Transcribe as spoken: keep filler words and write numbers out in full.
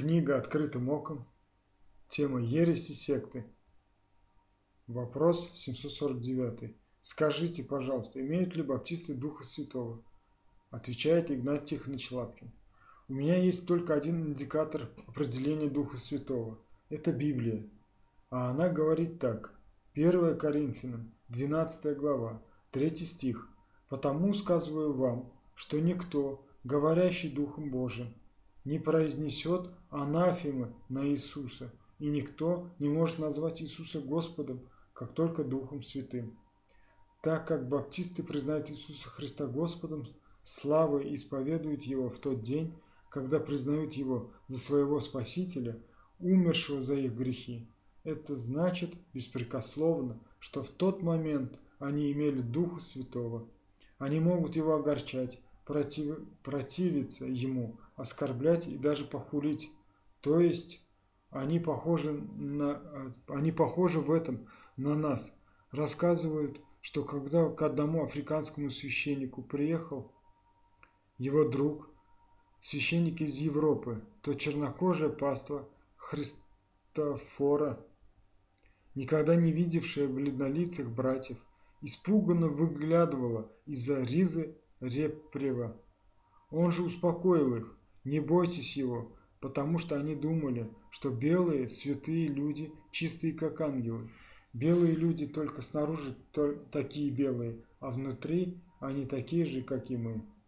Книга «Открытым оком». Тема ереси секты. Вопрос семьсот сорок девять. Скажите, пожалуйста, имеют ли баптисты Духа Святого? Отвечает Игнатий Тихонович Лапкин. У меня есть только один индикатор определения Духа Святого. Это Библия. А она говорит так. первое Коринфянам, двенадцатая глава, третий стих. «Потому сказываю вам, что никто, говорящий Духом Божиим, не произнесет анафемы на Иисуса, и никто не может назвать Иисуса Господом, как только Духом Святым. Так как баптисты признают Иисуса Христа Господом, славой исповедуют Его в тот день, когда признают Его за своего Спасителя, умершего за их грехи. Это значит беспрекословно, что в тот момент они имели Духа Святого. Они могут Его огорчать, против, противиться Ему, оскорблять и даже похулить. То есть они похожи, на, они похожи в этом на нас. Рассказывают, что когда к одному африканскому священнику приехал его друг, священник из Европы, то чернокожая паства Христофора, никогда не видевшая бледнолицых братьев, испуганно выглядывала из-за ризы репрева. Он же успокоил их: не бойтесь его, потому что они думали, что белые святые люди чистые как ангелы. Белые люди только снаружи такие белые, а внутри они такие же, как и мы.